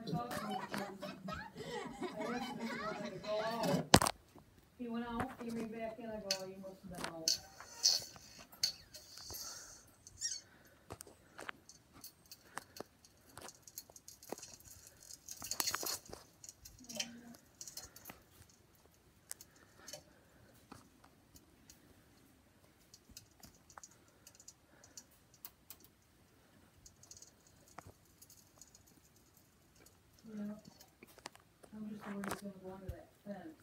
thought so. I asked him if he wanted to go out. He went out, came right back in, I go, oh, you must have been out. Yeah. I'm just worried he's gonna go under that fence.